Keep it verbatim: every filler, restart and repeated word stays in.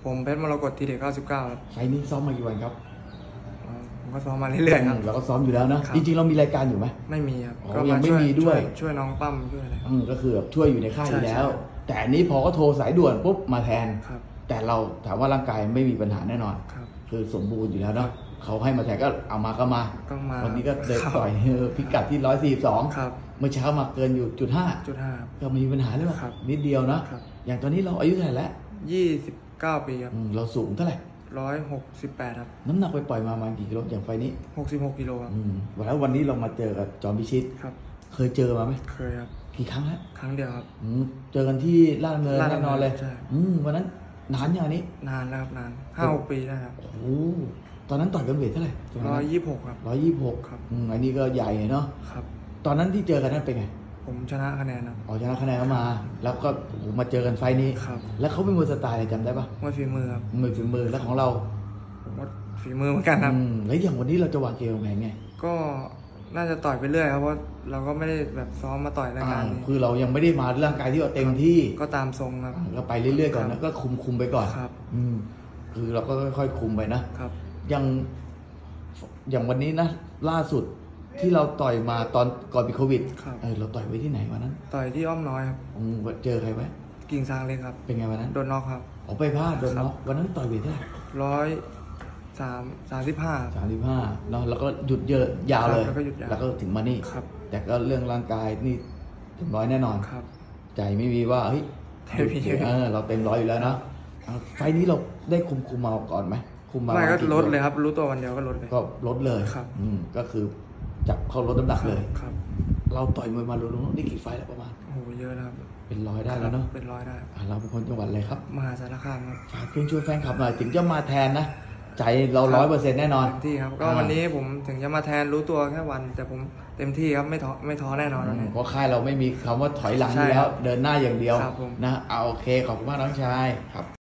ผมเพชรมรกตทีเด็ดเก้าสิบเก้าครับไฟล์นี้ซ้อมมากี่วันครับอ๋อผมก็ซ้อมมาเรื่อยๆครับเราก็ซ้อมอยู่แล้วนะครับจริงๆเรามีรายการอยู่ไหมไม่มีครับก็ยังไม่มีด้วยช่วยน้องปั้มช่วยอะไรครับอืมก็คือแบบช่วยอยู่ในค่ายอยู่แล้วใช่แต่อันนี้พอก็โทรสายด่วนปุ๊บมาแทนครับแต่เราถามว่าร่างกายไม่มีปัญหาแน่นอนครับคือสมบูรณ์อยู่แล้วเนาะเขาให้มาแทนก็เอามาก็มาก็มาวันนี้ก็เดินต่อยพิกัดที่ร้อยสี่สิบสองครับเมื่อเช้ามาเกินอยู่จุดห้าจุดห้าก็มีปัญหาหรือเปล่านิดเดียวนะครับอย่างตอนนี้เราอายุเท่าไหร่แล้วยี่สิบเก้าปีครับอืมเราสูงเท่าไหร่ร้อยหกสิบแปดครับน้ำหนักไปปล่อยมาประมาณกี่กิโลอย่างไฟนี้หกสิบหกกิโลครับอืมแล้ววันนี้เรามาเจอกับจอมพิชิตครับเคยเจอมาไหมเคยครับกี่ครั้งแล้วครั้งเดียวครับอืมเจอกันที่ลาดดำเนินแน่นอนเลยใช่อืมวันนั้นนานอย่างนี้นานแล้วครับนานห้าหกปีนะครับโอ้โหตอนนั้นต่อยกันเวทเท่าไหร่ร้อยยี่สิบหกครับร้อยยี่สิบหกครับอืมอันนี้ก็ใหญ่เนาะครับตอนนั้นที่เจอกันนั้นเป็นไงผมชนะคะแนนครับอ๋อชนะคะแนนเข้ามาแล้วก็โอ้โหมาเจอกันไฟนี้ครับแล้วเขาเป็นมวยสไตล์อะไรจำได้ปะมวยฝีมือครับมวยฝีมือแล้วของเราผมว่าฝีมือเหมือนกันครับอืมแล้วอย่างวันนี้เราจะวางเกมวางแผนไงก็น่าจะต่อยไปเรื่อยครับเพราะเราก็ไม่ได้แบบซ้อมมาต่อยรายการนี้คือเรายังไม่ได้มาร่างกายที่เราเต็มที่ก็ตามทรงครับก็ไปเรื่อยๆก่อนนะก็คุมคุมไปก่อนครับอืมคือเราก็ค่อยๆคุมไปนะครับอย่างอย่างวันนี้นะล่าสุดที่เราต่อยมาตอนก่อนปีโควิดเออเราต่อยไว้ที่ไหนวันนั้นต่อยที่อ้อมน้อยครับอืมเจอใครไว้กิ่งซางเล็กครับเป็นไงวันนั้นโดนน็อกครับออกไปพลาดโดนน็อกวันนั้นต่อยเวทเท่าไหร่ร้อยสามสามสิบห้าสามสิบห้าเนาะแล้วก็หยุดเยอะยาวเลยแล้วก็หยุดยาวแล้วก็ถึงมานี่ครับแต่ก็เรื่องร่างกายนี่เต็มร้อยแน่นอนครับใจไม่มีว่าเฮ้ยเออเราเต็มร้อยอยู่แล้วเนาะไฟนี้เราได้คุมคุมมาก่อนไหมคุมมาไม่ก็ลดเลยครับรู้ตัววันเดียวก็ลดเลยก็ลดเลยครับอืมก็คือจับเข้าลดน้ำหนักเลยครับเราต่อยมวยมารวมๆนี่กี่ไฟแล้วประมาณโอ้โหเยอะนะครับเป็นร้อยได้แล้วเนาะเป็นร้อยได้เราเป็นคนจังหวัดอะไรครับมหาสารคามครับฝากเพื่อนช่วยแฟนคลับหน่อยถึงจะมาแทนนะใจเราร้อยเปอร์เซ็นต์แน่นอนที่ครับก็วันนี้ผมถึงจะมาแทนรู้ตัวแค่วันแต่ผมเต็มที่ครับไม่ท้อไม่ท้อแน่นอนเพราะค่ายเราไม่มีคำว่าถอยหลังอยู่แล้วเดินหน้าอย่างเดียวนะเอาโอเคขอบคุณมากน้องชายครับ